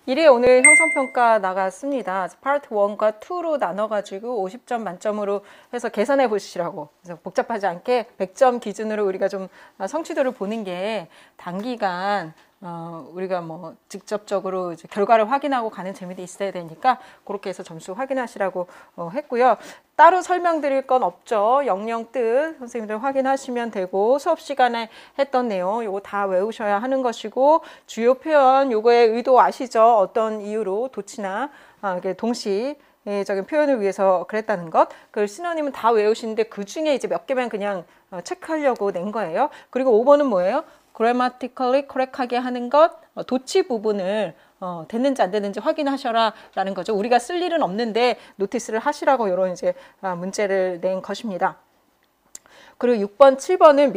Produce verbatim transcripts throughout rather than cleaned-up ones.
일에 오늘 형성평가 나갔습니다. 파트 원과 투로 나눠가지고 오십 점 만점으로 해서 계산해 보시라고. 그래서 복잡하지 않게 백 점 기준으로 우리가 좀 성취도를 보는 게 단기간 어, 우리가 뭐 직접적으로 이제 결과를 확인하고 가는 재미도 있어야 되니까 그렇게 해서 점수 확인하시라고 어, 했고요. 따로 설명드릴 건 없죠. 영영 뜻 선생님들 확인하시면 되고, 수업 시간에 했던 내용 요거 다 외우셔야 하는 것이고, 주요 표현 요거의 의도 아시죠? 어떤 이유로 도치나 아, 동시 적인 표현을 위해서 그랬다는 것. 그 신호님은 다 외우시는데 그 중에 이제 몇 개만 그냥 어, 체크하려고 낸 거예요. 그리고 오 번은 뭐예요? grammatically correct하게 하는 것, 어, 도치 부분을 어, 됐는지 안 됐는지 확인하셔라 라는 거죠. 우리가 쓸 일은 없는데 노티스를 하시라고 이런 이제 아, 문제를 낸 것입니다. 그리고 육 번, 칠 번은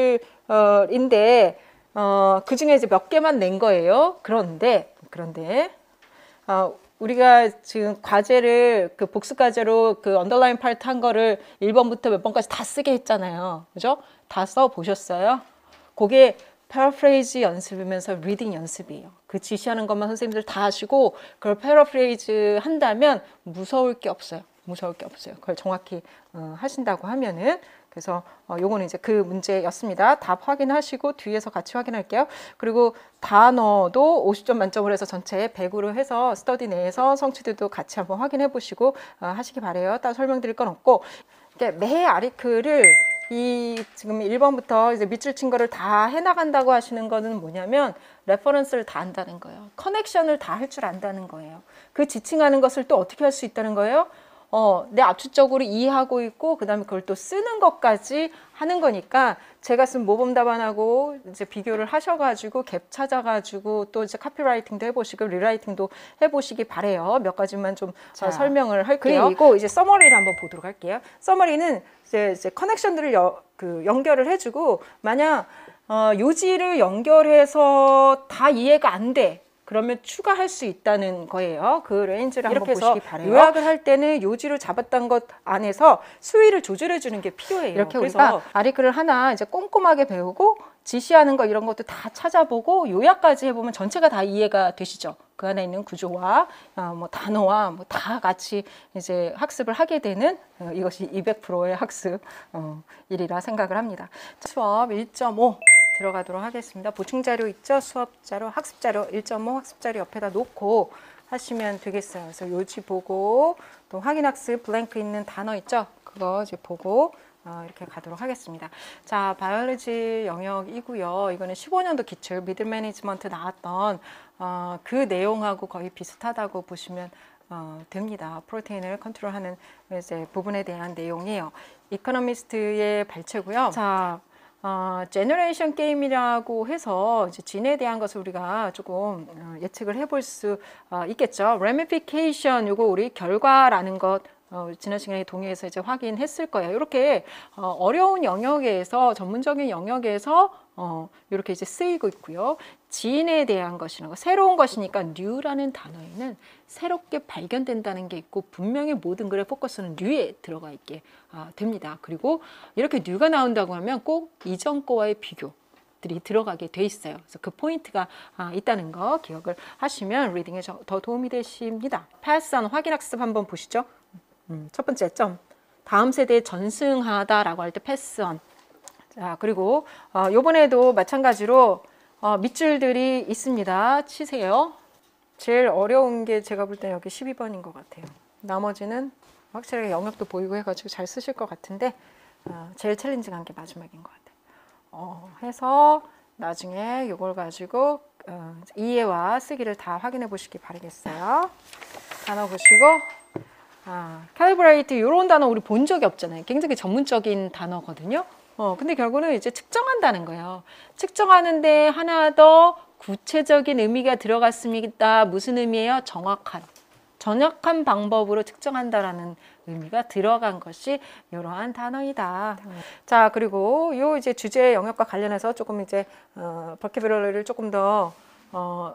밑줄인데 어, 그 중에 이제 몇 개만 낸 거예요. 그런데 그런데 어, 우리가 지금 과제를 그 복습 과제로 그 언더라인 파트 한 거를 일 번부터 몇 번까지 다 쓰게 했잖아요. 그죠? 다 써 보셨어요? 그게 패러프레이즈 연습이면서 리딩 연습이에요. 그 지시하는 것만 선생님들 다 하시고 그걸 패러프레이즈 한다면 무서울 게 없어요. 무서울 게 없어요. 그걸 정확히 어, 하신다고 하면은. 그래서 어, 요거는 이제 그 문제였습니다. 답 확인하시고 뒤에서 같이 확인할게요. 그리고 단어도 오십 점 만점으로 해서 전체 백으로 해서 스터디 내에서 성취도도 같이 한번 확인해 보시고 어, 하시기 바래요. 따로 설명드릴 건 없고, 매 아리크를 이 지금 일 번부터 이제 밑줄 친 거를 다 해나간다고 하시는 거는 뭐냐면 레퍼런스를 다 안다는 거예요. 커넥션을 다 할 줄 안다는 거예요. 그 지칭하는 것을 또 어떻게 할 수 있다는 거예요? 어, 내 압축적으로 이해하고 있고 그 다음에 그걸 또 쓰는 것까지 하는 거니까 제가 쓴 모범 답안하고 이제 비교를 하셔가지고 갭 찾아가지고 또 이제 카피라이팅도 해보시고 리라이팅도 해보시기 바래요. 몇 가지만 좀 자, 설명을 할게요. 그리고 이제 서머리를 한번 보도록 할게요. 서머리는 이제, 이제 커넥션들을 여, 그 연결을 해주고, 만약 어, 요지를 연결해서 다 이해가 안 돼. 그러면 추가할 수 있다는 거예요. 그 레인지를 한번 보시기 바래요. 요약을 할 때는 요지를 잡았던 것 안에서 수위를 조절해 주는 게 필요해요. 이렇게 우리가 아리크를 하나 이제 꼼꼼하게 배우고 지시하는 거 이런 것도 다 찾아보고 요약까지 해보면 전체가 다 이해가 되시죠. 그 안에 있는 구조와 어, 뭐 단어와 뭐 다 같이 이제 학습을 하게 되는 어, 이것이 이백 퍼센트의 학습 어, 일이라 생각을 합니다. 수업 일 점 오 들어가도록 하겠습니다. 보충 자료 있죠? 수업 자료, 학습 자료 일 점 오 학습 자료 옆에다 놓고 하시면 되겠어요. 그래서 요지 보고 또 확인 학습 블랭크 있는 단어 있죠? 그거 이제 보고 어, 이렇게 가도록 하겠습니다. 자, 바이올로지 영역이고요. 이거는 십오 년도 기출 미들 매니지먼트 나왔던 어, 그 내용하고 거의 비슷하다고 보시면 어, 됩니다. 프로테인을 컨트롤하는 이제 부분에 대한 내용이에요. 이코노미스트의 발췌고요. 자, 어, 제너레이션 게임이라고 해서 이제 진에 대한 것을 우리가 조금 어, 예측을 해볼 수 어, 있겠죠. ramification 요거 우리 결과라는 것 어, 지난 시간에 동의해서 이제 확인했을 거예요. 이렇게 어, 어려운 영역에서 전문적인 영역에서 어, 이렇게 이제 쓰이고 있고요. 지인에 대한 것이라는 거, 새로운 것이니까 new라는 단어에는 새롭게 발견된다는 게 있고 분명히 모든 글의 포커스는 new에 들어가 있게 아, 됩니다. 그리고 이렇게 new가 나온다고 하면 꼭 이전 거와의 비교 들이 들어가게 돼 있어요. 그래서 그 포인트가 아, 있다는 거 기억을 하시면 리딩에 저, 더 도움이 되십니다. 패스 on 확인 학습 한번 보시죠. 음, 첫 번째 점, 다음 세대에 전승하다라고 할 때 패스 on. 자, 그리고 어, 요번에도 마찬가지로 어, 밑줄들이 있습니다. 치세요. 제일 어려운 게 제가 볼 때 여기 십이 번인 것 같아요. 나머지는 확실하게 영역도 보이고 해가지고 잘 쓰실 것 같은데 어, 제일 챌린징한 게 마지막인 것 같아요. 어, 해서 나중에 이걸 가지고 어, 이해와 쓰기를 다 확인해 보시기 바라겠어요. 단어 보시고 아, calibrate 이런 단어 우리 본 적이 없잖아요. 굉장히 전문적인 단어거든요. 어, 근데 결국은 이제 측정한다는 거예요. 측정하는데 하나 더 구체적인 의미가 들어갔습니다. 무슨 의미예요? 정확한. 정확한 방법으로 측정한다라는 의미가 들어간 것이 이러한 단어이다. 음. 자, 그리고 요 이제 주제 영역과 관련해서 조금 이제 어, 버키브러리를 조금 더 어,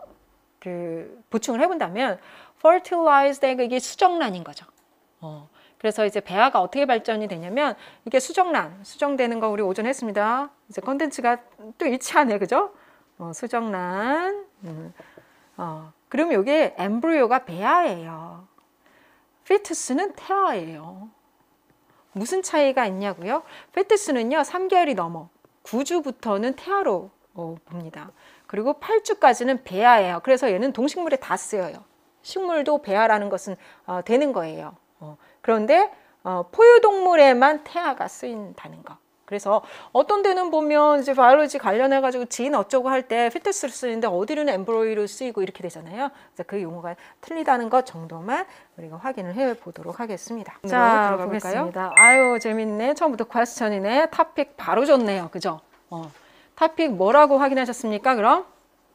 그 보충을 해본다면 fertilized egg 이게 수정란인 거죠. 어. 그래서 이제 배아가 어떻게 발전이 되냐면 이게 수정란, 수정되는 거 우리 오전 했습니다. 이제 컨텐츠가 또 일치하네, 그죠? 어, 수정란. 음. 어. 그럼 이게 엠브리오가 배아예요. 피투스는 태아예요. 무슨 차이가 있냐고요? 피투스는요 삼 개월이 넘어 구 주부터는 태아로 어, 봅니다. 그리고 팔 주까지는 배아예요. 그래서 얘는 동식물에 다 쓰여요. 식물도 배아라는 것은 어, 되는 거예요. 어, 그런데 어, 포유동물에만 태아가 쓰인다는 거. 그래서 어떤 데는 보면 이제 바이올로지 관련해 가지고 진 어쩌고 할 때 피투스를 쓰는데 어디는 엠브로이로 쓰이고 이렇게 되잖아요. 그래서 그 용어가 틀리다는 것 정도만 우리가 확인을 해 보도록 하겠습니다. 자, 보겠습니다. 아유, 재밌네. 처음부터 퀘스천이네. 토픽 바로 줬네요. 그죠? 어. 토픽 뭐라고 확인하셨습니까? 그럼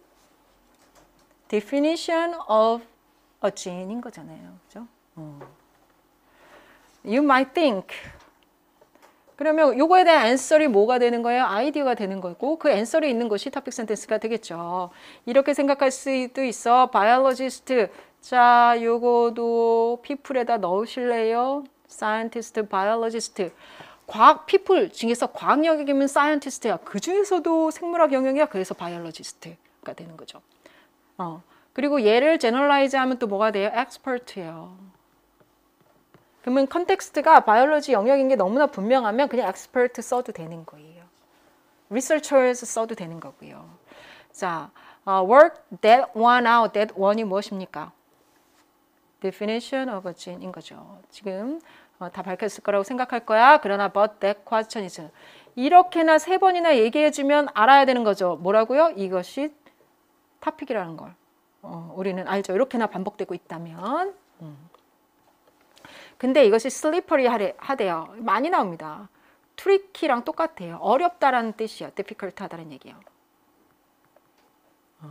definition of a gene인 거잖아요. 그죠? 어. You might think. 그러면 요거에 대한 앤서리 뭐가 되는 거예요? 아이디어가 되는 거고 그 앤서리 있는 것이 토픽 센텐스가 되겠죠. 이렇게 생각할 수도 있어. 바이올로지스트. 자, 요거도 people에다 넣으실래요? 사이언티스트, 바이올로지스트. 과학 people 중에서 과학 영역이면 사이언티스트야. 그 중에서도 생물학 영역이야. 그래서 바이올로지스트가 되는 거죠. 어. 그리고 얘를 제너럴라이즈 하면 또 뭐가 돼요? expert예요. 그러면 컨텍스트가 바이올로지 영역인 게 너무나 분명하면 그냥 expert 써도 되는 거예요. researchers 써도 되는 거고요. 자, uh, work that one out. that one이 무엇입니까? definition of a gene인 거죠. 지금 어, 다 밝혔을 거라고 생각할 거야. 그러나 but that question is 이렇게나 세 번이나 얘기해주면 알아야 되는 거죠. 뭐라고요? 이것이 토픽이라는 걸. 어, 우리는 알죠. 이렇게나 반복되고 있다면. 음. 근데 이것이 슬리퍼리 하대요. 많이 나옵니다. 트리키랑 똑같아요. 어렵다라는 뜻이에요. difficult 하다는 얘기예요. 어.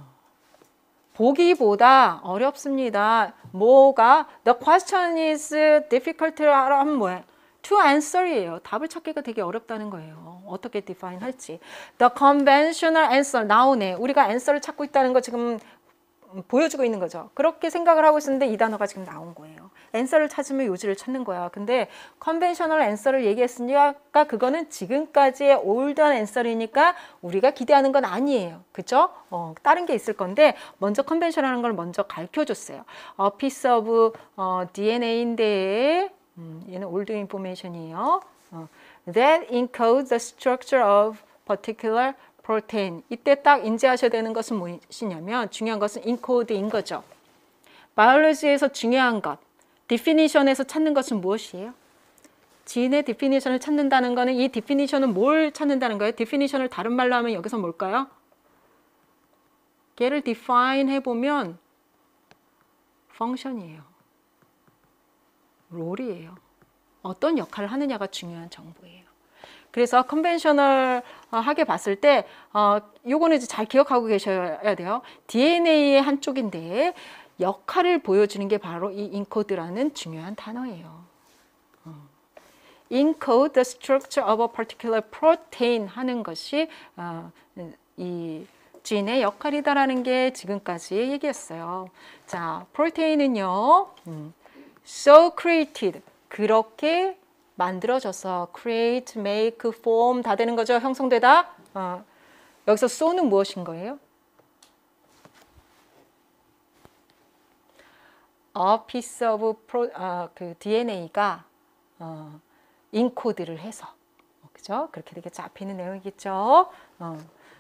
보기보다 어렵습니다. 뭐가? The question is difficult 하면 뭐예요? To answer이에요. 답을 찾기가 되게 어렵다는 거예요. 어떻게 define 할지. The conventional answer 나오네. 우리가 answer를 찾고 있다는 거 지금 보여주고 있는 거죠. 그렇게 생각을 하고 있었는데 이 단어가 지금 나온 거예요. 앤서를 찾으면 요지를 찾는 거야. 근데 컨벤셔널 앤서를 얘기했으니까 그거는 지금까지의 올드한 앤서이니까 우리가 기대하는 건 아니에요. 그죠? 어, 다른 게 있을 건데 먼저 컨벤셔널한 걸 먼저 가르쳐줬어요. A piece of 어, 디엔에이인데 음, 얘는 올드 인포메이션이에요. 어, that encodes the structure of particular protein. 이때 딱 인지하셔야 되는 것은 무엇이냐면 중요한 것은 encode인 거죠. 바이올로지에서 중요한 것, definition에서 찾는 것은 무엇이에요? 진의 definition을 찾는다는 거는 이 definition은 뭘 찾는다는 거예요? definition을 다른 말로 하면 여기서 뭘까요? 걔를 define 해보면 function이에요. 롤이에요. 어떤 역할을 하느냐가 중요한 정보예요. 그래서 컨벤셔널하게 봤을 때 어, 요거는 이제 잘 기억하고 계셔야 돼요. 디엔에이의 한쪽인데 역할을 보여주는 게 바로 이 encode라는 중요한 단어예요. 어. encode the structure of a particular protein 하는 것이 어, 이 진의 역할이다라는 게 지금까지 얘기했어요. 자, 프로테인은요, 음, so created 그렇게 만들어져서 create, make, form 다 되는 거죠. 형성되다. 어. 여기서 so는 무엇인 거예요? A piece of pro, 어, 그 디엔에이가 어, 인코드를 해서 어, 그죠? 그렇게 되게 잡히는 내용이겠죠. 어.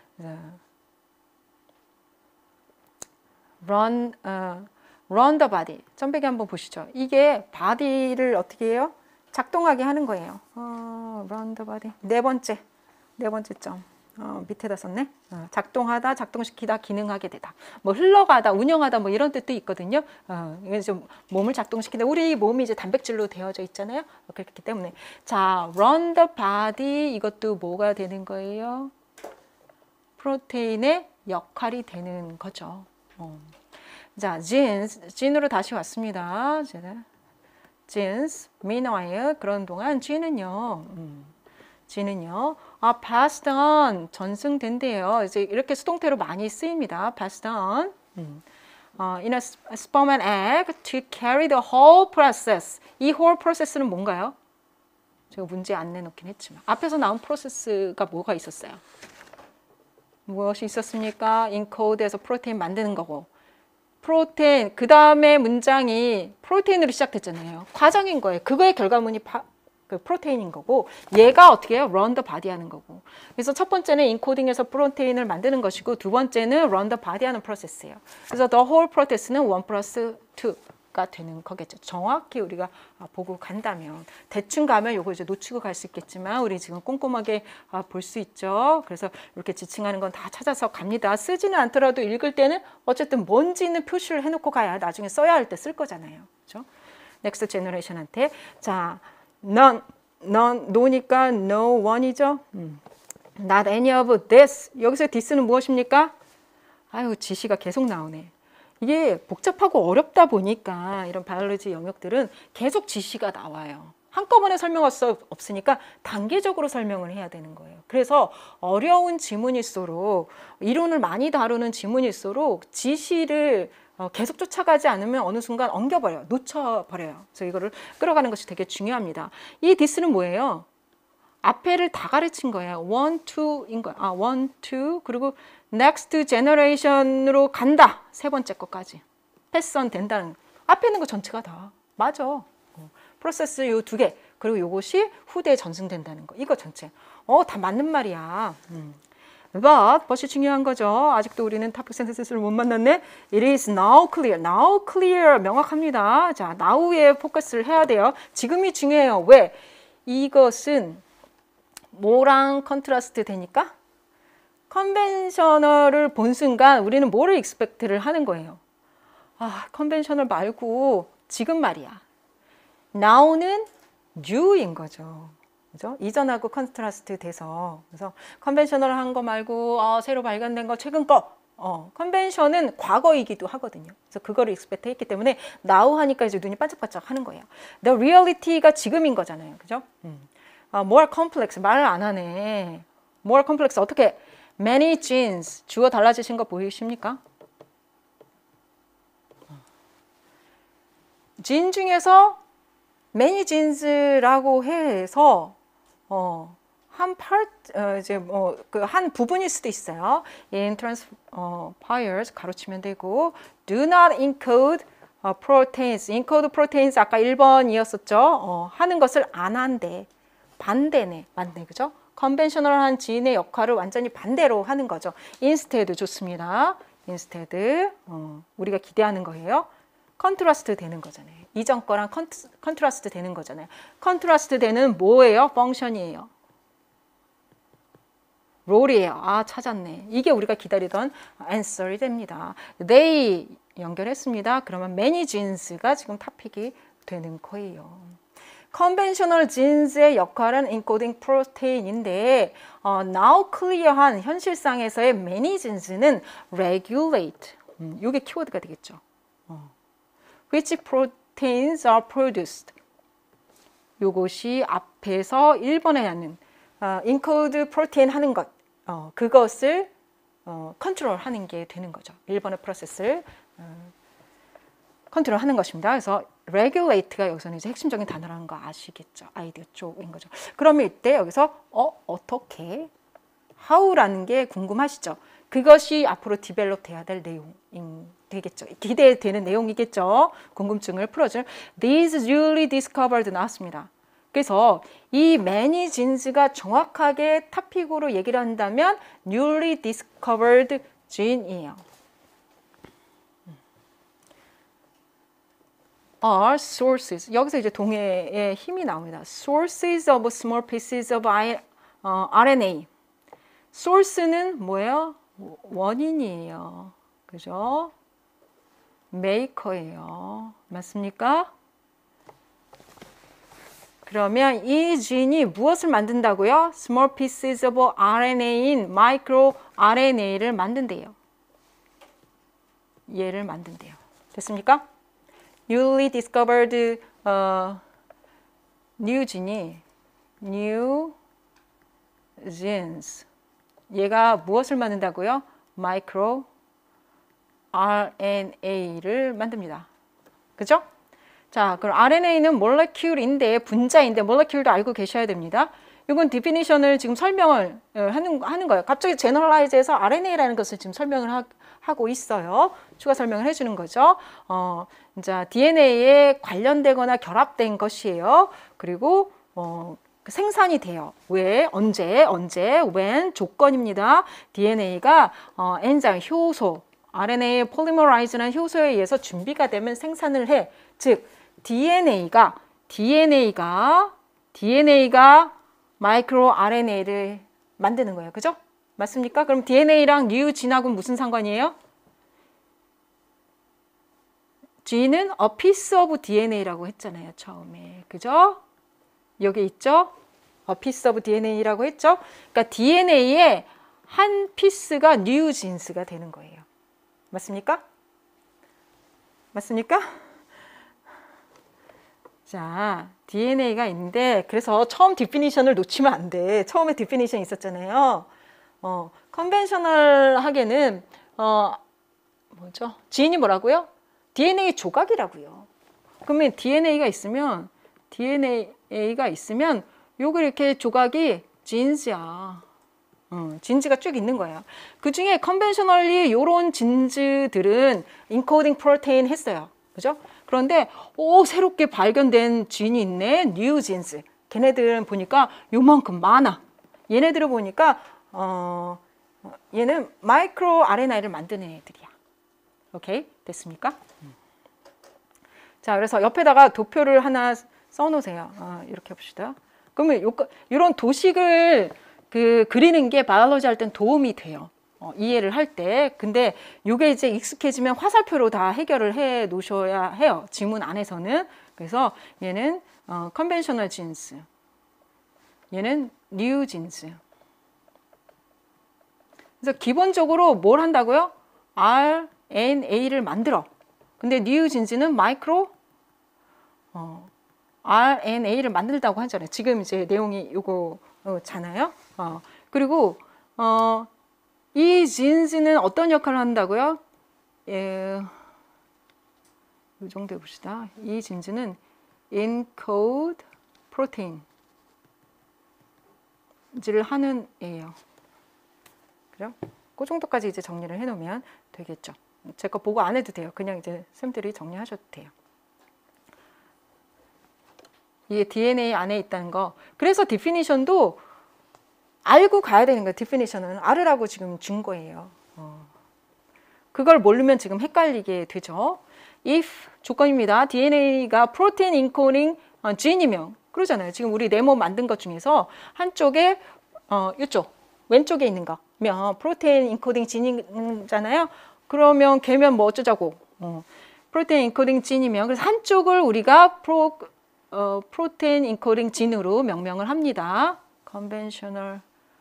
run, 어, run the body. 점배기 한번 보시죠. 이게 body를 어떻게 해요? 작동하게 하는 거예요. 어, run the body. 네 번째, 네 번째 점. 어, 밑에다 썼네. 어, 작동하다, 작동시키다, 기능하게 되다. 뭐 흘러가다, 운영하다, 뭐 이런 뜻도 있거든요. 어, 이게 좀 몸을 작동시키다. 우리 몸이 이제 단백질로 되어져 있잖아요. 어, 그렇기 때문에 자, run the body 이것도 뭐가 되는 거예요? 프로테인의 역할이 되는 거죠. 어. 자, genes, gene으로 다시 왔습니다. 제가. genes, meanwhile 그런 동안 gene은요, 음, gene은요, 아, passed on 전승된대요. 이제 이렇게 수동태로 많이 쓰입니다. passed on. 음. 어, in a sperm and egg to carry the whole process. 이 whole process는 뭔가요? 제가 문제 안 내놓긴 했지만 앞에서 나온 프로세스가 뭐가 있었어요? 무엇이 있었습니까? 인코드에서 프로테인 만드는 거고. 프로테인, 그 다음에 문장이 프로테인으로 시작됐잖아요. 과정인 거예요. 그거의 결과물이 파, 그 프로테인인 거고, 얘가 어떻게 해요? run the body 하는 거고. 그래서 첫 번째는 인코딩에서 프로테인을 만드는 것이고, 두 번째는 run the body 하는 프로세스예요. 그래서 the whole process는 one plus two가 되는 거겠죠. 정확히 우리가 보고 간다면. 대충 가면 요거 이제 놓치고 갈 수 있겠지만, 우리 지금 꼼꼼하게 볼 수 있죠. 그래서 이렇게 지칭하는 건 다 찾아서 갑니다. 쓰지는 않더라도 읽을 때는 어쨌든 뭔지는 표시를 해놓고 가야 나중에 써야 할 때 쓸 거잖아요. 그렇죠? 넥스트 제너레이션한테. 자, none, none, no니까 no one이죠. 음. Not any of this. 여기서 this는 무엇입니까? 아유, 지시가 계속 나오네. 이게 복잡하고 어렵다 보니까 이런 바이올로지 영역들은 계속 지시가 나와요. 한꺼번에 설명할 수 없으니까 단계적으로 설명을 해야 되는 거예요. 그래서 어려운 지문일수록, 이론을 많이 다루는 지문일수록 지시를 계속 쫓아가지 않으면 어느 순간 엉겨버려요. 놓쳐버려요. 그래서 이거를 끌어가는 것이 되게 중요합니다. 이 this는 뭐예요? 앞에를 다 가르친 거예요. one, two인 거예요. 아, one, two. 그리고 next generation으로 간다. 세 번째 것까지. 패스 온 된다는. 앞에 있는 거 전체가 다. 맞아. 프로세스 요 두 개. 그리고 요것이 후대에 전승된다는 거. 이거 전체. 어, 다 맞는 말이야. 음. But, but이 중요한 거죠. 아직도 우리는 topic sentence를 못 만났네. It is now clear. Now clear. 명확합니다. 자, now에 포커스를 해야 돼요. 지금이 중요해요. 왜? 이것은 뭐랑 컨트라스트 되니까? 컨벤셔널을 본 순간 우리는 뭐를 익스펙트를 하는 거예요? 아, 컨벤셔널 말고 지금 말이야. now는 new인 거죠. 그죠? 이전하고 컨트라스트 돼서. 그래서 컨벤셔널 한 거 말고 아, 새로 발견된 거 최근 거. 어, 컨벤션은 과거이기도 하거든요. 그래서 그거를 익스펙트 했기 때문에 now 하니까 이제 눈이 반짝반짝 하는 거예요. The reality가 지금인 거잖아요. 그죠? 음. 아, more complex. 말을 안 하네. more complex. 어떻게? many genes. 주어 달라지신 거 보이십니까? 진 중에서 many genes라고 해서 어, 한 part, 어, 이제 뭐 그 한 부분일 수도 있어요. in transpires 가로치면 되고 do not encode 어, proteins. encode proteins 아까 일 번이었었죠. 어, 하는 것을 안 한대. 반대네. 맞네. 그죠? 컨벤셔널한 지인의 역할을 완전히 반대로 하는 거죠. instead 좋습니다. instead 어, 우리가 기대하는 거예요. 컨트라스트 되는 거잖아요. 이전 거랑 컨트, 컨트라스트 되는 거잖아요. 컨트라스트 되는 뭐예요? 펑션이에요. 롤이에요. 아, 찾았네. 이게 우리가 기다리던 answer이 됩니다. they 연결했습니다. 그러면 many genes가 지금 토픽이 되는 거예요. 컨벤셔널 지인스의 역할은 인코딩 프로테인인데 어, now clear한 현실상에서의 many genes는 regulate. 음, 이게 키워드가 되겠죠. 어. Which proteins are produced? 요것이 앞에서 일 번에 하는 어, encode protein 하는 것, 어, 그것을 어, 컨트롤하는 게 되는 거죠. 일 번의 프로세스를 어, 컨트롤하는 것입니다. 그래서 regulate가 여기서는 이제 핵심적인 단어라는 거 아시겠죠? 아이디어 쪽인 거죠. 그러면 이때 여기서 어 어떻게 how라는 게 궁금하시죠? 그것이 앞으로 디벨롭 돼야 될 내용인 되겠죠. 기대되는 내용이겠죠. 궁금증을 풀어줄 these newly discovered 나왔습니다. 그래서 이 many genes가 정확하게 토픽으로 얘기를 한다면 newly discovered gene이에요. are sources. 여기서 이제 동해의 힘이 나옵니다. sources of small pieces of 알엔에이. source는 뭐예요? 원인이에요. 그죠? maker예요. 맞습니까? 그러면 이 진이 무엇을 만든다고요? small pieces of 알엔에이인 micro 알엔에이를 만든대요. 얘를 만든대요. 됐습니까? newly discovered uh, new gene이 new genes 얘가 무엇을 만든다고요? micro 알엔에이를 만듭니다. 그죠? 자, 그럼 알엔에이는 molecule인데 분자인데 molecule도 알고 계셔야 됩니다. 이건 디피니션을 지금 설명을 하는, 하는 거예요. 갑자기 제너럴라이즈해서 알엔에이라는 것을 지금 설명을 하, 하고 있어요. 추가 설명을 해주는 거죠. 어, 이제 디엔에이에 관련되거나 결합된 것이에요. 그리고 어, 생산이 돼요. 왜? 언제? 언제? when? 조건입니다. 디엔에이가 어, 엔자임, 효소, 알엔에이 폴리머라이즈라는 효소에 의해서 준비가 되면 생산을 해. 즉, 디엔에이가 디엔에이가 디엔에이가 마이크로 알엔에이를 만드는 거예요. 그죠? 맞습니까? 그럼 디엔에이랑 뉴진하고는 무슨 상관이에요? G는 a piece of 디엔에이라고 했잖아요. 처음에. 그죠? 여기 있죠? a piece of 디엔에이라고 했죠? 그러니까 디엔에이의 한 피스가 뉴진스가 되는 거예요. 맞습니까? 맞습니까? 자, 디엔에이가 있는데 그래서 처음 디피니션을 놓치면 안 돼. 처음에 디피니션 있었잖아요. 어, 컨벤셔널하게는 어, 뭐죠? 지인이 뭐라고요? 디엔에이 조각이라고요. 그러면 디엔에이가 있으면 디엔에이가 있으면 요거 이렇게 조각이 진즈야. 어, 진즈가 쭉 있는 거예요. 그 중에 컨벤셔널리 요런 진즈들은 인코딩 프로테인 했어요. 그죠? 그런데 오 새롭게 발견된 진이 있네. 뉴 진스. 걔네들은 보니까 요만큼 많아. 얘네들을 보니까 어, 얘는 마이크로 알엔에이를 만드는 애들이야. 오케이? 됐습니까? 자, 그래서 옆에다가 도표를 하나 써놓으세요. 어, 이렇게 해봅시다. 그러면 요, 이런 도식을 그 그리는 게 바이올로지 할 땐 도움이 돼요. 어, 이해를 할 때. 근데 이게 이제 익숙해지면 화살표로 다 해결을 해 놓으셔야 해요. 지문 안에서는. 그래서 얘는 어, 컨벤셔널 진스. 얘는 뉴 진스. 그래서 기본적으로 뭘 한다고요? 알엔에이를 만들어. 근데 뉴 진스는 마이크로 어, 알엔에이를 만들다고 하잖아요. 지금 이제 내용이 요거잖아요. 어, 그리고 어, 이 진스는 어떤 역할을 한다고요? 예, 이 정도 해봅시다. 이 진스는 encode 프로테인을 하는 애예요. 그래요? 그 정도까지 이제 정리를 해놓으면 되겠죠. 제 거 보고 안 해도 돼요. 그냥 이제 쌤들이 정리하셔도 돼요. 이게 디엔에이 안에 있다는 거. 그래서 디피니션도 알고 가야 되는 거예요. 디피니션은 알으라고 지금 준 거예요. 어. 그걸 모르면 지금 헷갈리게 되죠. if 조건입니다. 디엔에이가 프로테인 인코딩 진이면 그러잖아요. 지금 우리 네모 만든 것 중에서 한쪽에 어, 이쪽 왼쪽에 있는 거면 프로테인 인코딩 진이잖아요. 그러면 걔면 뭐 어쩌자고. 어. 프로테인 인코딩 진이면 그래서 한쪽을 우리가 프로 어, 프로테인 인코딩 진으로 명명을 합니다. 컨벤셔널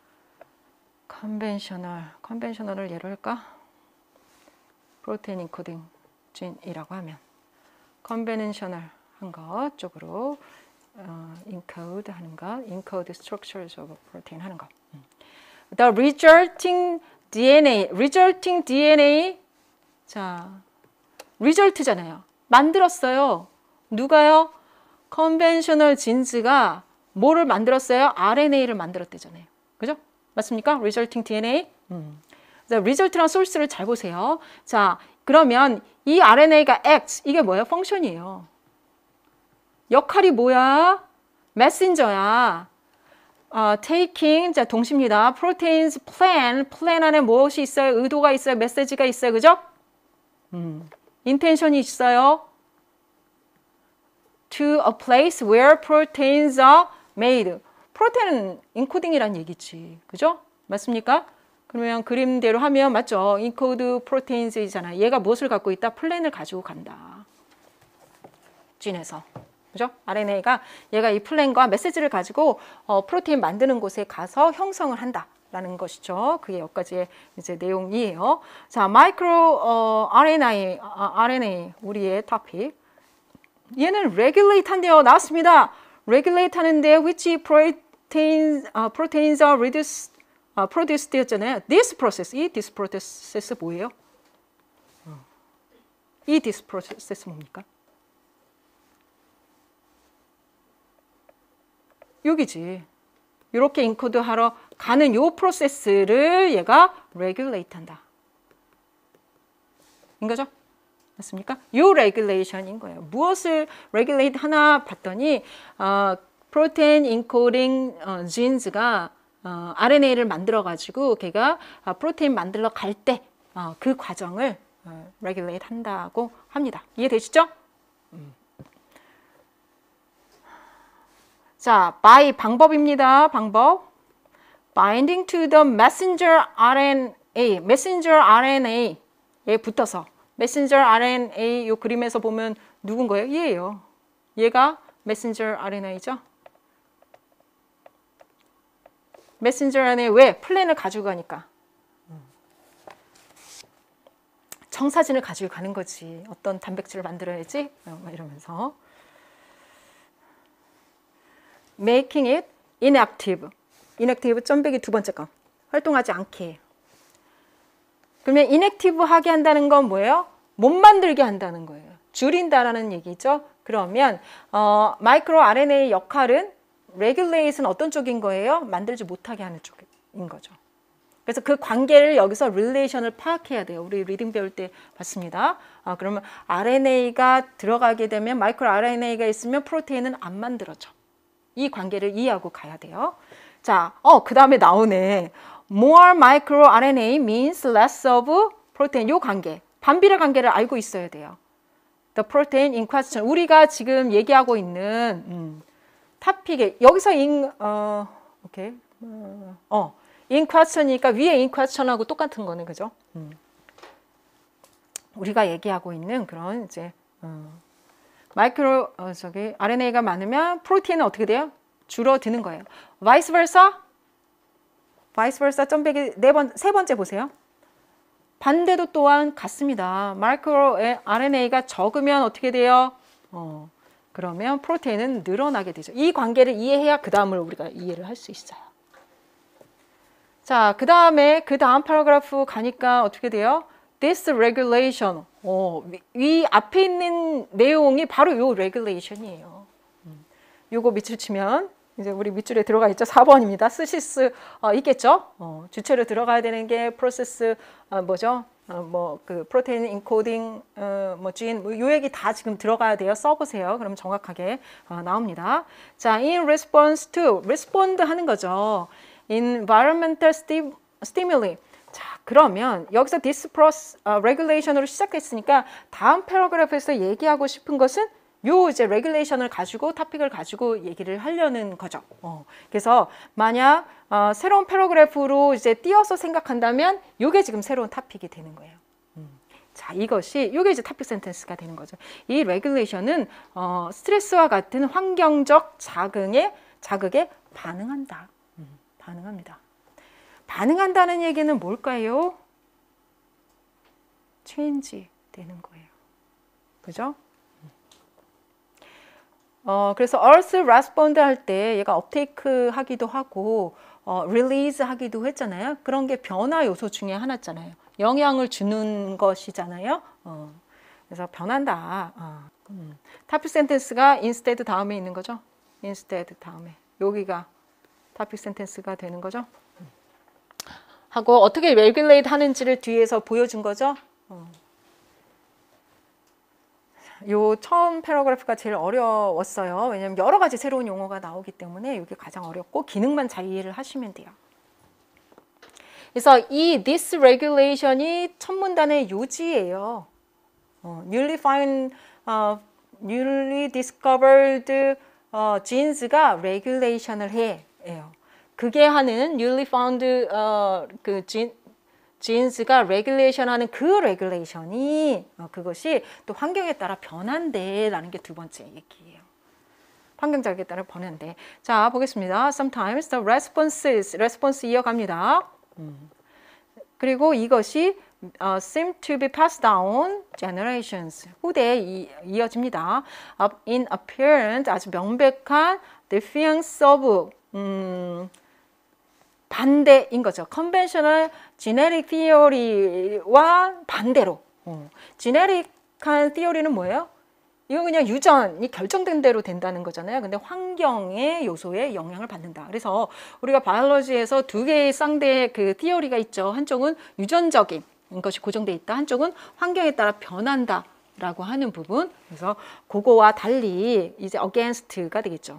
컨벤셔널 컨벤셔널을 예로 할까? 프로테인 인코딩 진이라고 하면 컨벤셔널 한 것 쪽으로 어, encode 하는 것, encode structures of protein 하는 것. The resulting 디엔에이, resulting 디엔에이 자, result잖아요. 만들었어요. 누가요? 컨벤셔널 진스가 뭐를 만들었어요? 알엔에이를 만들었대잖아요. 그죠? 맞습니까? resulting 디엔에이. 음. 자, result랑 source를 잘 보세요. 자, 그러면 이 알엔에이가 act, 이게 뭐예요? 펑션이에요. 역할이 뭐야? 메신저야. 어, taking, 자, 동시입니다. proteins plan, plan 안에 무엇이 있어요? 의도가 있어요? 메시지가 있어요? 그죠? 음. intention이 있어요. to a place where proteins are made. 프로테인은 인코딩이란 얘기지. 그죠? 맞습니까? 그러면 그림대로 하면 맞죠? encode proteins이잖아. 얘가 무엇을 갖고 있다? 플랜을 가지고 간다. 진에서. 그죠? 알엔에이가 얘가 이 플랜과 메시지를 가지고 어, 프로테인 만드는 곳에 가서 형성을 한다라는 것이죠. 그게 여기까지의 이제 내용이에요. 자, 마이크로 어, 알엔에이, 아, 알엔에이 우리의 토픽. 얘는 regulate 한대요. 나왔습니다. regulate 하는데 which proteins, uh, proteins are reduced, uh, produced 였잖아요. This process, 이 this process 뭐예요? 이 this process 뭡니까? 여기지. 이렇게 인코드하러 가는 요 프로세스를 얘가 regulate 한다. 인 거죠? 맞습니까? 요 regulation인 거예요. 무엇을 regulate 하나 봤더니 어, protein encoding 어, genes가 어, 알엔에이를 만들어 가지고 걔가 어, 프로테인 만들러 갈 때 그 어, 과정을 어, regulate 한다고 합니다. 이해되시죠? 음. 자, by 방법입니다. 방법. binding to the messenger 알엔에이, messenger 알엔에이에 붙어서 messenger 알엔에이 요 그림에서 보면 누군 거예요? 얘예요. 얘가 messenger 알엔에이죠. messenger 알엔에이 왜? 플랜을 가지고 가니까. 청사진을 가지고 가는 거지. 어떤 단백질을 만들어야지. 이러면서. making it inactive. inactive 점배기 두 번째 거. 활동하지 않게. 그러면 inactive 하게 한다는 건 뭐예요? 못 만들게 한다는 거예요. 줄인다라는 얘기죠. 그러면 어, 마이크로 알엔에이 역할은 regulate은 어떤 쪽인 거예요? 만들지 못하게 하는 쪽인 거죠. 그래서 그 관계를 여기서 relation을 파악해야 돼요. 우리 리딩 배울 때 봤습니다. 아, 그러면 알엔에이가 들어가게 되면 마이크로 알엔에이가 있으면 프로테인은 안 만들어져. 이 관계를 이해하고 가야 돼요. 자, 어, 그 다음에 나오네. More micro 알엔에이 means less of protein. 요 관계, 반비례 관계를 알고 있어야 돼요. The protein in question. 우리가 지금 얘기하고 있는 음, 타픽에 여기서 in 어, 오케이, 어, in question이니까 위에 in question하고 똑같은 거네, 그죠? 음. 우리가 얘기하고 있는 그런 이제 어, 마이크로 어, 저기 알엔에이가 많으면 프로테인은 어떻게 돼요? 줄어드는 거예요. vice versa, vice versa 점배기 네 번, 세 번째 보세요. 반대도 또한 같습니다. 마이크로 알엔에이가 적으면 어떻게 돼요? 어, 그러면 프로테인은 늘어나게 되죠. 이 관계를 이해해야 그 다음을 우리가 이해를 할 수 있어요. 자, 그 다음에 그 다음 파라그래프 가니까 어떻게 돼요? This regulation. 어, 위, 위 앞에 있는 내용이 바로 요 regulation이에요. 음. 요거 밑줄 치면 이제 우리 밑줄에 들어가 있죠. 사 번입니다. 스시스 어, 있겠죠. 어, 주체로 들어가야 되는 게 프로세스 어, 뭐죠? 어, 뭐 그 프로테인 인코딩 어, 뭐 진, 뭐 요 얘기 다 지금 들어가야 돼요. 써보세요. 그럼 정확하게 어, 나옵니다. 자, in response to respond 하는 거죠. environmental stimuli. 자, 그러면 여기서 this process uh, regulation으로 시작했으니까 다음 패러그래프에서 얘기하고 싶은 것은 요 이제 regulation을 가지고 토픽을 가지고 얘기를 하려는 거죠. 어, 그래서 만약 어, 새로운 패러그래프로 이제 띄어서 생각한다면 요게 지금 새로운 토픽이 되는 거예요. 음. 자, 이것이 요게 이제 토픽 센텐스가 되는 거죠. 이 regulation은 어, 스트레스와 같은 환경적 자극에 자극에 반응한다. 음, 반응합니다. 반응한다는 얘기는 뭘까요? 체인지 되는 거예요. 그죠? 어, 그래서 earth respond 할 때 얘가 uptake 하기도 하고 어, release 하기도 했잖아요. 그런 게 변화 요소 중에 하나잖아요. 영향을 주는 것이잖아요. 어, 그래서 변한다. 어, 음. topic sentence가 instead 다음에 있는 거죠. instead 다음에. 여기가 topic sentence가 되는 거죠. 하고 어떻게 regulate 하는지를 뒤에서 보여준 거죠. 어. 요 처음 패러그래프가 제일 어려웠어요. 왜냐하면 여러 가지 새로운 용어가 나오기 때문에 이게 가장 어렵고 기능만 잘 이해를 하시면 돼요. 그래서 이 this regulation이 첫 문단의 요지예요. 어, newly find, 어, newly discovered 어, genes가 regulation을 해. 예요. 그게 하는 newly found 어, 그 gene, genes가 regulation 하는 그 regulation이 어, 그것이 또 환경에 따라 변한대 라는 게 두 번째 얘기예요. 환경 자극에 따라 변한대. 자, 보겠습니다. Sometimes the responses, response 이어갑니다. 음. 그리고 이것이 uh, seem to be passed down generations. 후대에 이, 이어집니다. Uh, in appearance, 아주 명백한 defiance of 음, 반대인 거죠. conventional genetic theory와 반대로. 어. genetic한 theory는 뭐예요? 이건 그냥 유전이 결정된 대로 된다는 거잖아요. 근데 환경의 요소에 영향을 받는다. 그래서 우리가 바이올로지에서 두 개의 쌍대 그 티어리가 있죠. 한쪽은 유전적인 것이 고정돼 있다. 한쪽은 환경에 따라 변한다. 라고 하는 부분. 그래서 그거와 달리 이제 against가 되겠죠.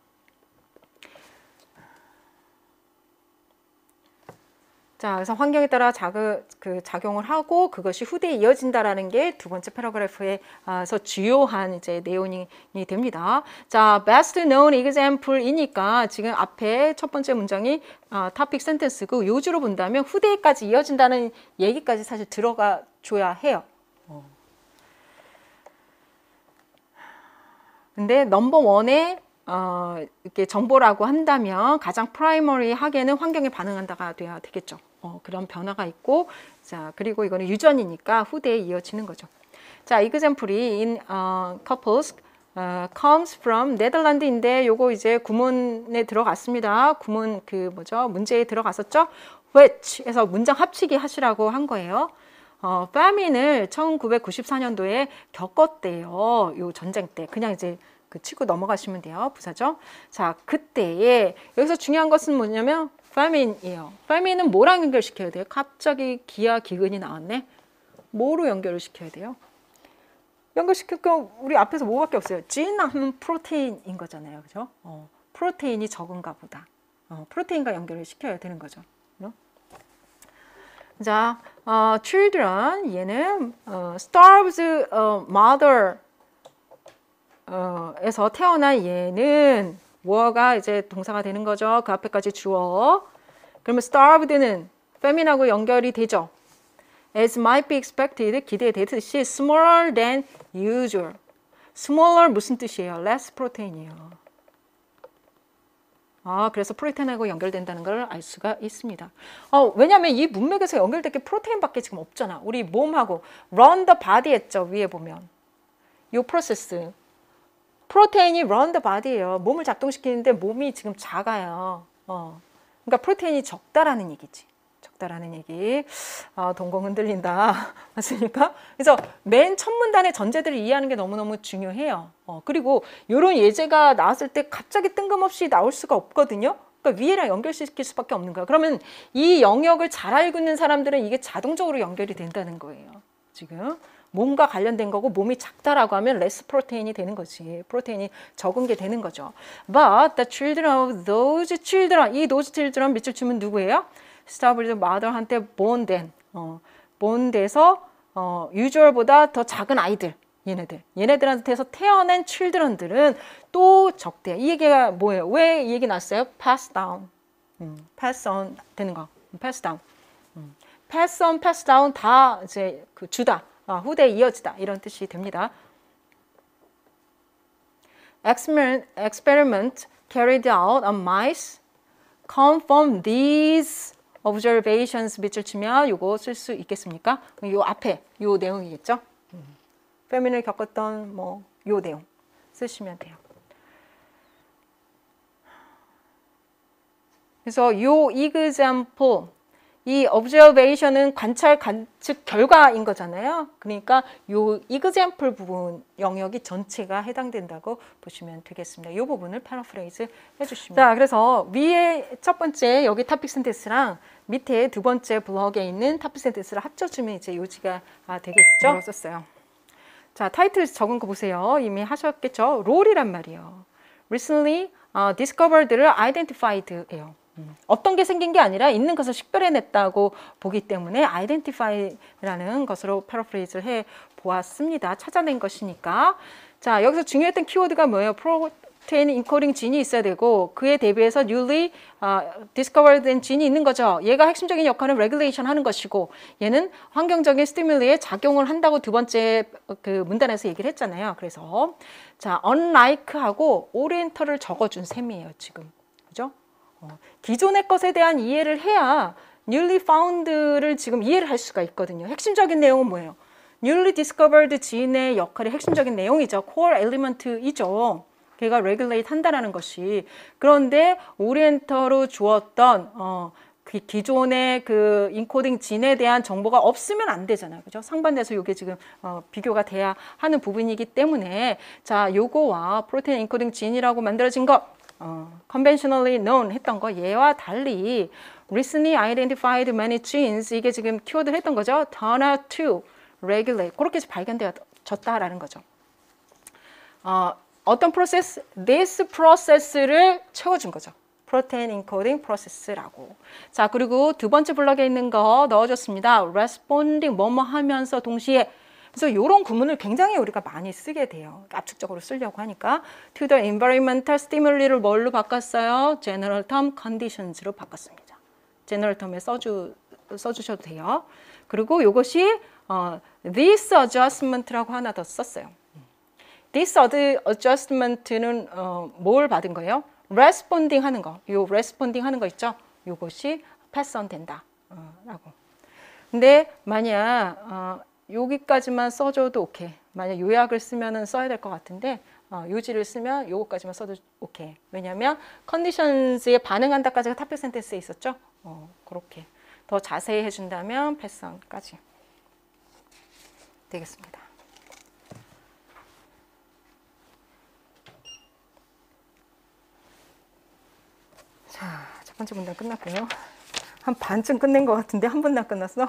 자, 그래서 환경에 따라 자그, 그 작용을 하고 그것이 후대에 이어진다라는 게 두 번째 패러그래프에서 주요한 이제 내용이 됩니다. 자, best known example이니까 지금 앞에 첫 번째 문장이 어, topic sentence고 요주로 본다면 후대까지 이어진다는 얘기까지 사실 들어가 줘야 해요. 어. 근데 넘버 원에 어, 이렇게 정보라고 한다면 가장 프라이머리하게는 환경에 반응한다가 돼야 되겠죠. 어, 그런 변화가 있고, 자 그리고 이거는 유전이니까 후대에 이어지는 거죠. 자, example이 in uh, couples uh, comes from 네덜란드인데 요거 이제 구문에 들어갔습니다. 구문 그 뭐죠? 문제에 들어갔었죠. which에서 문장 합치기 하시라고 한 거예요. 어, 패민을 천구백구십사 년도에 겪었대요. 요 전쟁 때. 그냥 이제 그 치고 넘어가시면 돼요. 부사죠. 자, 그때에 여기서 중요한 것은 뭐냐면 패민이에요. 패민은 뭐랑 연결시켜야 돼요? 갑자기 기아 기근이 나왔네. 뭐로 연결을 시켜야 돼요? 연결시킬 거 우리 앞에서 뭐밖에 없어요. 진 하면 프로테인인 거잖아요. 그죠? 어, 프로테인이 적은가 보다. 어, 프로테인과 연결을 시켜야 되는 거죠. 어? 자, 어, children 얘는 어, starves 어, mother 어, 에서 태어난 얘는 뭐가 이제 동사가 되는 거죠. 그 앞에까지 주어. 그러면 starved는 feminha고 연결이 되죠. As might be expected 기대되듯이 smaller than usual. smaller 무슨 뜻이에요? less protein이에요. 아, 그래서 프로테인하고 연결된다는 걸 알 수가 있습니다. 어, 왜냐하면 이 문맥에서 연결될 게 프로테인밖에 지금 없잖아. 우리 몸하고 run the body 했죠. 위에 보면. 이 프로세스. 프로테인이 run the body예요. 몸을 작동시키는데 몸이 지금 작아요. 어. 그러니까 프로테인이 적다라는 얘기지. 적다라는 얘기. 어, 동공 흔들린다. 맞습니까? 그래서 맨 첫 문단의 전제들을 이해하는 게 너무너무 중요해요. 어, 그리고 이런 예제가 나왔을 때 갑자기 뜬금없이 나올 수가 없거든요. 그러니까 위에랑 연결시킬 수밖에 없는 거예요. 그러면 이 영역을 잘 알고 있는 사람들은 이게 자동적으로 연결이 된다는 거예요. 지금. 몸과 관련된 거고 몸이 작다라고 하면 less 프로테인이 되는 거지. 프로테인이 적은 게 되는 거죠. But the children of those children, 이 those children 밑줄 치면 누구예요? starved mother한테 born then, 어, born 돼서 어, usual보다 더 작은 아이들, 얘네들. 얘네들한테서 태어난 children들은 또 적대. 이 얘기가 뭐예요? 왜 이 얘기 났어요? pass down, 음, pass on 되는 거, pass down, 음, pass on, pass down 다 이제 그 주다. 어, 후대에 이어지다 이런 뜻이 됩니다. Experiment, experiment carried out on mice confirm these observations 밑줄 치면 요거 쓸 수 있겠습니까? 요 앞에 요 내용이겠죠? 페민을 겪었던 뭐 요 내용 쓰시면 돼요. 그래서 요 example 이 observation은 관찰, 관측 결과인 거잖아요. 그러니까 요 example 부분 영역이 전체가 해당된다고 보시면 되겠습니다. 이 부분을 패러프레이즈 해주시면. 자, 그래서 위에 첫 번째 여기 topic sentence랑 밑에 두 번째 블럭에 있는 topic sentence를 합쳐주면 이제 요지가 되겠죠. 썼어요. 자, 타이틀 적은 거 보세요. 이미 하셨겠죠. 롤이란 말이에요. Recently uh, discovered를 identified예요. 음. 어떤 게 생긴 게 아니라 있는 것을 식별해냈다고 보기 때문에 identify라는 것으로 패러프레이즈를 해 보았습니다. 찾아낸 것이니까. 자, 여기서 중요했던 키워드가 뭐예요? 프로테인 인코딩 진이 있어야 되고 그에 대비해서 newly uh, discovered 된 진이 있는 거죠. 얘가 핵심적인 역할은 regulation 하는 것이고 얘는 환경적인 스티뮬리에 작용을 한다고 두 번째 그 문단에서 얘기를 했잖아요. 그래서 자, unlike하고 oriental을 적어준 셈이에요. 지금. 그죠? 어, 기존의 것에 대한 이해를 해야 newly found를 지금 이해를 할 수가 있거든요. 핵심적인 내용은 뭐예요? newly discovered 진의 역할이 핵심적인 내용이죠. core element이죠. 걔가 regulate 한다라는 것이. 그런데 오리엔터로 주었던 어, 그 기존의 그 인코딩 진에 대한 정보가 없으면 안 되잖아요. 그죠? 상반돼서 이게 지금 어, 비교가 돼야 하는 부분이기 때문에 자, 요거와 프로테인 인코딩 진이라고 만들어진 거 어, conventionally known 했던 거 얘와 달리 recently identified many genes 이게 지금 키워드 했던 거죠. turn out to regulate 그렇게 발견되어졌다라는 거죠. 어, 어떤 프로세스? this process를 채워준 거죠. 프로테인 인코딩 프로세스라고. 자, 그리고 두 번째 블럭에 있는 거 넣어줬습니다. responding 뭐뭐 하면서 동시에. 그래서 이런 구문을 굉장히 우리가 많이 쓰게 돼요. 압축적으로 쓰려고 하니까. to the environmental stimul이를 뭘로 바꿨어요? general term conditions로 바꿨습니다. general term에 써주, 써주셔도 돼요. 그리고 이것이 어, this adjustment라고 하나 더 썼어요. this adjustment는 어, 뭘 받은 거예요? responding 하는 거, 요 responding 하는 거 있죠? 요것이 pass on 된다. 어, 라고. 근데 만약 어, 여기까지만 써줘도 오케이. 만약 요약을 쓰면은 써야 될 것 같은데 어, 요지를 쓰면 요거까지만 써도 오케이. 왜냐하면 conditions에 반응한다까지가 topic sentence에 있었죠? 어, 그렇게 더 자세히 해준다면 pass on까지 되겠습니다. 자, 첫 번째 문단 끝났고요. 한 반쯤 끝낸 것 같은데 한 분도 안 끝났어.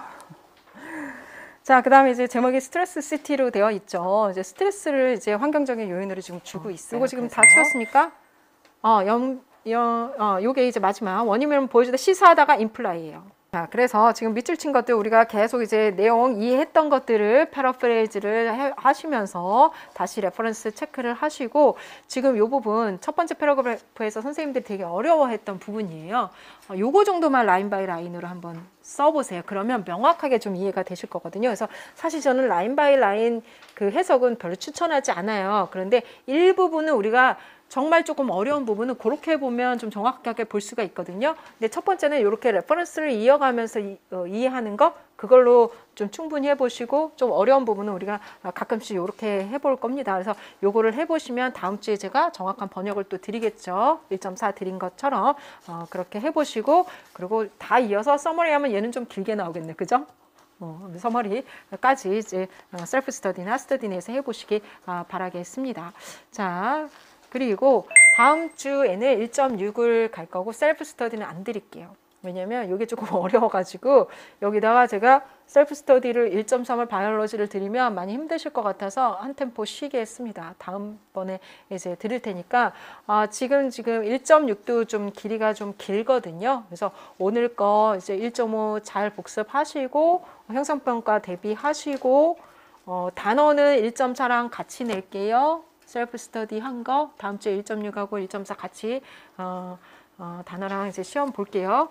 자, 그 다음에 이제 제목이 스트레스 시티로 되어 있죠. 이제 스트레스를 이제 환경적인 요인으로 지금 주고 있어요. 이거 지금 그래서. 다 채웠습니까? 어, 영, 영, 어, 요게 이제 마지막 원인을 보여주다 시사하다가 임플라이예요. 자, 그래서 지금 밑줄 친 것들 우리가 계속 이제 내용 이해했던 것들을 패러프레이즈를 해, 하시면서 다시 레퍼런스 체크를 하시고 지금 요 부분 첫 번째 패러그래프에서 선생님들이 되게 어려워했던 부분이에요. 어, 요거 정도만 라인 바이 라인으로 한번 써보세요. 그러면 명확하게 좀 이해가 되실 거거든요. 그래서 사실 저는 라인 바이 라인 그 해석은 별로 추천하지 않아요. 그런데 일부분은 우리가 정말 조금 어려운 부분은 그렇게 보면 좀 정확하게 볼 수가 있거든요. 근데 첫 번째는 이렇게 레퍼런스를 이어가면서 이, 어, 이해하는 거 그걸로 좀 충분히 해보시고 좀 어려운 부분은 우리가 가끔씩 이렇게 해볼 겁니다. 그래서 요거를 해보시면 다음 주에 제가 정확한 번역을 또 드리겠죠. 일 점 사 드린 것처럼 어, 그렇게 해보시고 그리고 다 이어서 서머리 하면 얘는 좀 길게 나오겠네. 그죠? 어, 서머리까지 이제 셀프 스터디나 스터디넷에서 해보시기 어, 바라겠습니다. 자. 그리고 다음 주에는 일 점 육을 갈 거고 셀프 스터디는 안 드릴게요. 왜냐면 이게 조금 어려워가지고 여기다가 제가 셀프 스터디를 일 점 삼을 바이올로지를 드리면 많이 힘드실 것 같아서 한 템포 쉬게 했습니다. 다음번에 이제 드릴 테니까 아, 지금 지금 일 점 육도 좀 길이가 좀 길거든요. 그래서 오늘 거 이제 일 점 오 잘 복습하시고 형성평가 대비하시고 어, 단어는 일 점 사랑 같이 낼게요. 셀프 스터디 한 거 다음 주에 일 점 육하고 일 점 사 같이 어, 어, 단어랑 이제 시험 볼게요.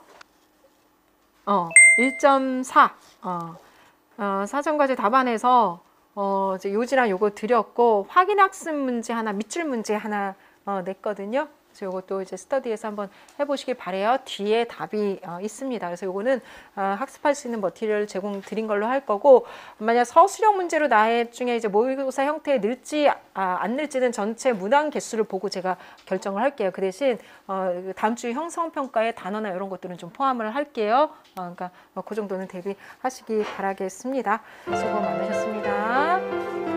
어, 일 점 사 어, 어, 사전과제 답안에서 어, 이제 요지랑 요거 드렸고 확인학습 문제 하나, 밑줄 문제 하나 어, 냈거든요. 그래서 이것도 이제 스터디에서 한번 해보시길 바래요. 뒤에 답이 어, 있습니다. 그래서 이거는 어, 학습할 수 있는 머티리얼 제공 드린 걸로 할 거고 만약 서술형 문제로 나의 중에 이제 모의고사 형태에 늘지 아, 안 늘지는 전체 문항 개수를 보고 제가 결정을 할게요. 그 대신 어, 다음 주 형성평가에 단어나 이런 것들은 좀 포함을 할게요. 어, 그러니까 어, 그 정도는 대비하시기 바라겠습니다. 수고 많으셨습니다.